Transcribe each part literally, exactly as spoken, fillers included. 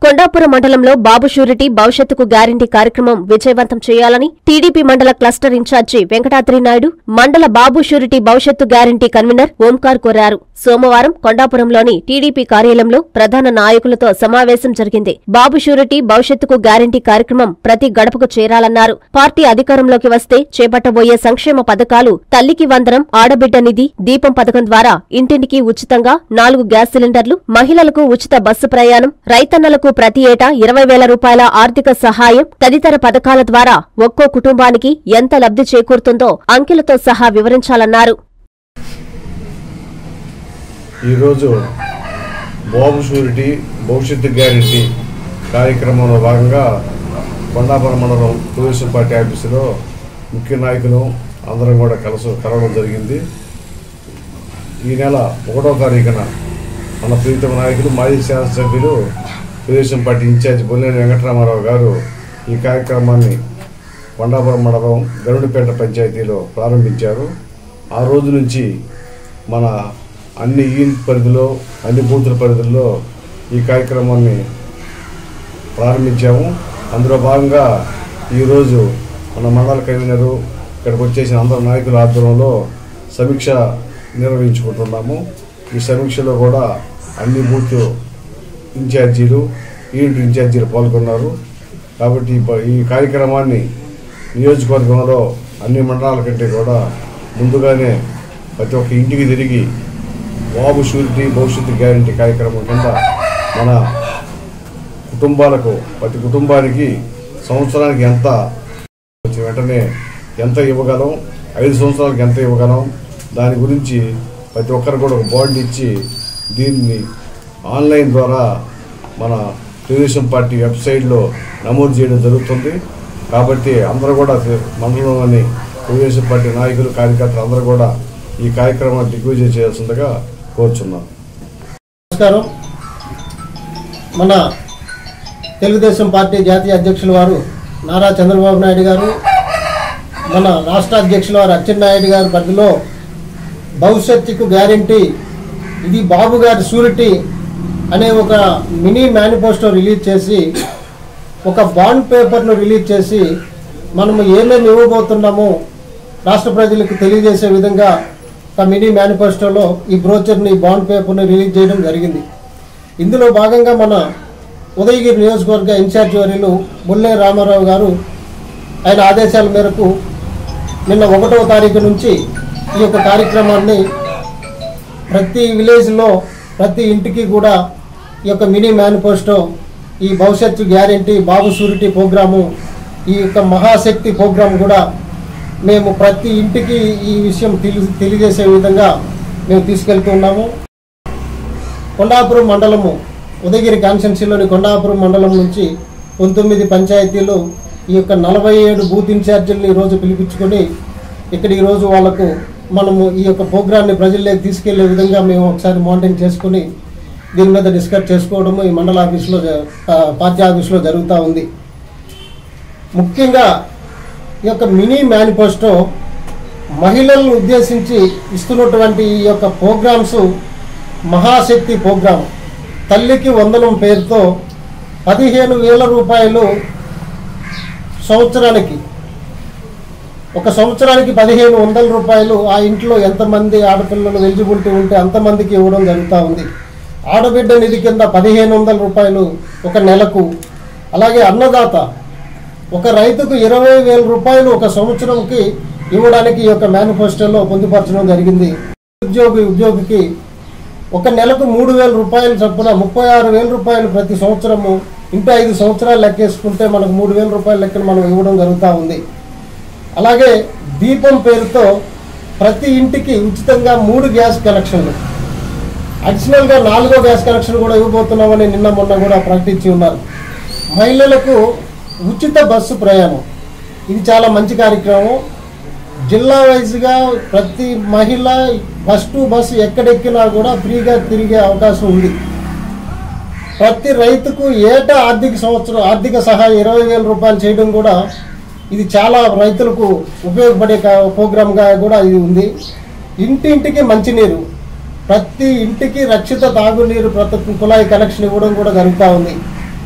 కొండాపురం మండలంలో బాబు షూరిటీ భవిష్యత్తుకు గ్యారంటీ కార్యక్రమం విజయవంతం చేయాలని టీడీపీ మండల క్లస్టర్ ఇన్ఛార్జి వెంకటాద్రి నాయుడు మండల బాబు షూరిటీ భవిష్యత్తు గ్యారంటీ కన్వీనర్ ఓంకార్ కోరారు. సోమవారం కొండాపురంలోని టీడీపీ కార్యాలయంలో ప్రధాన నాయకులతో సమావేశం జరిగింది. బాబు షూరిటీ భవిష్యత్తుకు గ్యారంటీ కార్యక్రమం ప్రతి గడపకు చేరాలన్నారు. పార్టీ అధికారంలోకి వస్తే చేపట్టబోయే సంక్షేమ పథకాలు తల్లికి వందనం, ఆడబిడ్డ నిధి, దీపం పథకం ద్వారా ఇంటింటికి ఉచితంగా నాలుగు గ్యాస్ సిలిండర్లు, మహిళలకు ఉచిత బస్సు ప్రయాణం, రైతన్నలకు ప్రతి ఏటా ఇరవై వేల రూపాయల ఆర్థిక సహాయం తదితర పథకాల ద్వారా ఒక్కో కుటుంబానికి ఎంత లబ్ధి చేకూరుతుందో అంకెలతో సహా వివరించాలన్నారు. ఈరోజు బాబు షూరిటీ భవిష్యత్తు గ్యారంటీ కార్యక్రమంలో భాగంగా కొండాపురం మండలం తెలుగుదేశం పార్టీ ఆఫీసులో ముఖ్య నాయకులు అందరం కూడా కలసు కలవడం జరిగింది. ఈ నెల ఒకటో తారీఖున మన ప్రీతమ నాయకులు మాజీ శాసనసభ్యులు తెలుగుదేశం పార్టీ ఇన్ఛార్జి బొల్లేని వెంకటరామారావు గారు ఈ కార్యక్రమాన్ని కొండాపురం మండలం గరుడిపేట పంచాయతీలో ప్రారంభించారు. ఆ రోజు నుంచి మన అన్ని యూనిట్ పరిధిలో అన్ని బూతుల పరిధుల్లో ఈ కార్యక్రమాన్ని ప్రారంభించాము. అందులో భాగంగా ఈరోజు మన మండల కన్వీనరు ఇక్కడికి వచ్చేసిన అందరు నాయకుల ఆధ్వర్యంలో సమీక్ష నిర్వహించుకుంటున్నాము. ఈ సమీక్షలో కూడా అన్ని బూత్ ఇన్ఛార్జీలు యూనిట్ ఇన్ఛార్జీలు పాల్గొన్నారు. కాబట్టి ఈ కార్యక్రమాన్ని నియోజకవర్గంలో అన్ని మండలాల కంటే కూడా ముందుగానే ప్రతి ఒక్క ఇంటికి తిరిగి బాబు షూరిటీ భవిష్యత్తు గ్యారంటీ కార్యక్రమం కింద మన కుటుంబాలకు ప్రతి కుటుంబానికి సంవత్సరానికి ఎంత వెంటనే ఎంత ఇవ్వగలం, ఐదు సంవత్సరాలకు ఎంత ఇవ్వగలం, దాని గురించి ప్రతి ఒక్కరు కూడా ఒక బాండ్ ఇచ్చి దీన్ని ఆన్లైన్ ద్వారా మన తెలుగుదేశం పార్టీ వెబ్సైట్లో నమోదు చేయడం జరుగుతుంది. కాబట్టి అందరూ కూడా మండలంలోని తెలుగుదేశం పార్టీ నాయకులు, కార్యకర్తలు అందరూ కూడా ఈ కార్యక్రమాన్ని దిగ్విజయం చేయాల్సిందిగా కోరుచున్నాం. నమస్కారం. మన తెలుగుదేశం పార్టీ జాతీయ అధ్యక్షుల వారు నారా చంద్రబాబు నాయుడు గారు, మన రాష్ట్ర అధ్యక్షుల వారు అచ్చెన్నాయుడు గారి పరిధిలో భవిష్యత్తుకు గ్యారంటీ, ఇది బాబు గారి షూరిటీ అనే ఒక మినీ మేనిఫెస్టో రిలీజ్ చేసి, ఒక బాండ్ పేపర్ను రిలీజ్ చేసి మనము ఏమేమి ఇవ్వబోతున్నామో రాష్ట్ర ప్రజలకు తెలియజేసే విధంగా ఒక మినీ మేనిఫెస్టోలో ఈ బ్రోచర్ని, బాండ్ పేపర్ని రిలీజ్ చేయడం జరిగింది. ఇందులో భాగంగా మన ఉదయగిరి నియోజకవర్గ ఇన్ఛార్జి వర్యులు బొల్లే రామారావు గారు ఆయన ఆదేశాల మేరకు నిన్న ఒకటవ తారీఖు నుంచి ఈ యొక్క కార్యక్రమాన్ని ప్రతి విలేజ్లో ప్రతి ఇంటికి కూడా ఈ యొక్క మినీ మేనిఫెస్టో, ఈ భవిష్యత్తు గ్యారంటీ బాబు షూరిటీ ప్రోగ్రాము, ఈ యొక్క మహాశక్తి ప్రోగ్రాం కూడా మేము ప్రతి ఇంటికి ఈ విషయం తెలి తెలియజేసే విధంగా మేము తీసుకెళ్తున్నాము. కొండాపురం మండలము ఉదయగిరి కాన్స్టిట్యున్సీలోని కొండాపురం మండలం నుంచి పంతొమ్మిది పంచాయతీలు ఈ యొక్క నలభై ఏడు బూత్ ఇన్ఛార్జీలను ఈరోజు పిలిపించుకొని ఇక్కడ ఈరోజు వాళ్లకు మనము ఈ యొక్క ప్రోగ్రాన్ని ప్రజల్లోకి తీసుకెళ్లే విధంగా మేము ఒకసారి మానిటరింగ్ చేసుకుని దీని మీద డిస్కస్ చేసుకోవడము ఈ మండల ఆఫీసులో పార్టీ ఆఫీసులో జరుగుతూ ఉంది. ముఖ్యంగా ఈ యొక్క మినీ మేనిఫెస్టో మహిళలను ఉద్దేశించి ఇస్తున్నటువంటి ఈ యొక్క ప్రోగ్రామ్స్ మహాశక్తి ప్రోగ్రాం, తల్లికి వందనం పేరుతో పదిహేను వేల రూపాయలు సంవత్సరానికి, ఒక సంవత్సరానికి పదిహేను వందల రూపాయలు ఆ ఇంట్లో ఎంతమంది ఆడపిల్లలు ఎలిజిబిలిటీ ఉంటే అంతమందికి ఇవ్వడం జరుగుతూ ఉంది. ఆడబిడ్డ నిధి కింద పదిహేను వందల రూపాయలు ఒక నెలకు. అలాగే అన్నదాత ఒక రైతుకు ఇరవై వేల రూపాయలు ఒక సంవత్సరంకి ఇవ్వడానికి ఈ యొక్క మేనిఫెస్టోలో పొందుపరచడం జరిగింది. ఉద్యోగి ఉద్యోగికి ఒక నెలకు మూడు వేల రూపాయలు చొప్పున ముప్పై ఆరు వేల రూపాయలు ప్రతి సంవత్సరము, ఇంటూ ఐదు సంవత్సరాలు లెక్కేసుకుంటే మనకు మూడు వేల రూపాయల లెక్కన మనం ఇవ్వడం జరుగుతూ ఉంది. అలాగే దీపం పేరుతో ప్రతి ఇంటికి ఉచితంగా మూడు గ్యాస్ కనెక్షన్లు, అడిషనల్గా నాలుగో గ్యాస్ కనెక్షన్ కూడా ఇవ్వబోతున్నామని నిన్న మొన్న కూడా ప్రకటించి ఉన్నారు. మహిళలకు ఉచిత బస్సు ప్రయాణం, ఇది చాలా మంచి కార్యక్రమం. జిల్లా వైజ్గా ప్రతి మహిళ బస్ టు బస్సు ఎక్కడెక్కినా కూడా ఫ్రీగా తిరిగే అవకాశం ఉంది. ప్రతి రైతుకు ఏటా ఆర్థిక సంవత్సరం ఆర్థిక సహాయం ఇరవై వేల రూపాయలు చేయడం కూడా ఇది చాలా రైతులకు ఉపయోగపడే ప్రోగ్రామ్గా కూడా ఇది ఉంది. ఇంటింటికి మంచినీరు, ప్రతి ఇంటికి రక్షిత తాగునీరు ప్రతి కుళాయి కనెక్షన్ ఇవ్వడం కూడా జరుగుతూ ఉంది.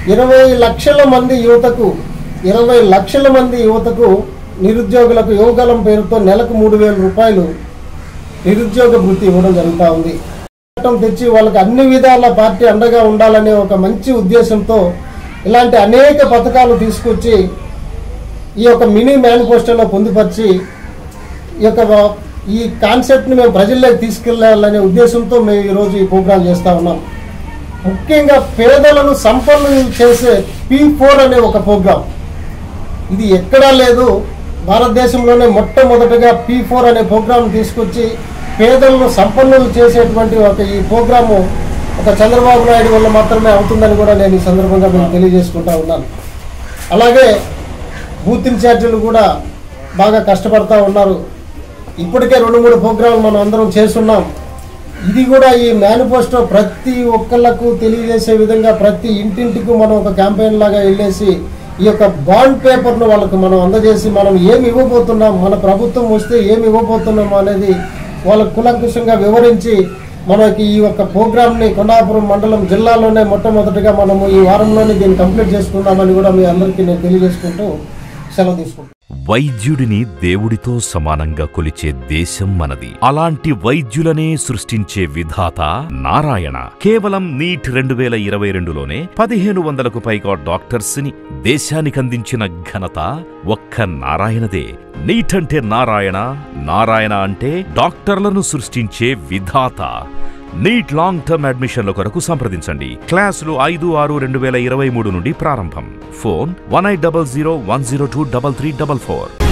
ఇరవై లక్షల మంది యువతకు ఇరవై లక్షల మంది యువతకు నిరుద్యోగులకు యువగలం పేరుతో నెలకు మూడు వేల రూపాయలు నిరుద్యోగ వృత్తి ఇవ్వడం జరుగుతూ ఉంది. చట్టం తెచ్చి వాళ్ళకి అన్ని విధాల పార్టీ అండగా ఉండాలనే ఒక మంచి ఉద్దేశంతో ఇలాంటి అనేక పథకాలు తీసుకొచ్చి ఈ యొక్క మినీ మేనిఫెస్టోలో పొందుపరిచి ఈ యొక్క ఈ కాన్సెప్ట్ని మేము ప్రజల్లోకి తీసుకెళ్లాలనే ఉద్దేశంతో మేము ఈరోజు ఈ ప్రోగ్రాం చేస్తూ ఉన్నాం. ముఖ్యంగా పేదలను సంపన్నులు చేసే పీ ఫోర్ అనే ఒక ప్రోగ్రాం, ఇది ఎక్కడా లేదు. భారతదేశంలోనే మొట్టమొదటిగా పీ ఫోర్ అనే ప్రోగ్రాం తీసుకొచ్చి పేదలను సంపన్నులు చేసేటువంటి ఒక ఈ ప్రోగ్రాము ఒక చంద్రబాబు నాయుడు వల్ల మాత్రమే అవుతుందని కూడా నేను ఈ సందర్భంగా మేము తెలియజేసుకుంటా ఉన్నాను. అలాగే బూత్ ఇన్ఛార్జీలు కూడా బాగా కష్టపడతా ఉన్నారు. ఇప్పటికే రెండు మూడు ప్రోగ్రాంలు మనం అందరం చేస్తున్నాం. ఇది కూడా ఈ మేనిఫెస్టో ప్రతి ఒక్కళ్ళకు తెలియజేసే విధంగా ప్రతి ఇంటింటికి మనం ఒక క్యాంపెయిన్ లాగా వెళ్ళేసి ఈ యొక్క బాండ్ పేపర్ను వాళ్ళకు మనం అందజేసి మనం ఏమి ఇవ్వబోతున్నాం, మన ప్రభుత్వం వస్తే ఏమి ఇవ్వబోతున్నాం అనేది వాళ్ళకు కులంకుశంగా వివరించి మనకి ఈ యొక్క ప్రోగ్రామ్ని కొండాపురం మండలం జిల్లాలోనే మొట్టమొదటిగా మనము ఈ వారంలోనే దీన్ని కంప్లీట్ చేసుకున్నామని కూడా మీ అందరికీ నేను తెలియజేసుకుంటూ సెలవు తీసుకుంటాను. వైద్యుడిని దేవుడితో సమానంగా కొలిచే దేశం మనది. అలాంటి వైద్యులనే సృష్టించే విధాత నారాయణ. కేవలం నీట్ రెండు వేల ఇరవై రెండులోనే పదిహేను వందలకు పైగా డాక్టర్స్ ని దేశానికందించిన ఘనత ఒక్క నారాయణదే. నీట్ అంటే నారాయణ, నారాయణ అంటే డాక్టర్లను సృష్టించే విధాత. నీట్ లాంగ్ టర్మ్ అడ్మిషన్ల కొరకు సంప్రదించండి. క్లాసులు ఐదు ఆరు రెండు వేల ఇరవై మూడు నుండి ప్రారంభం. Phone one eight double zero one zero two double three double four.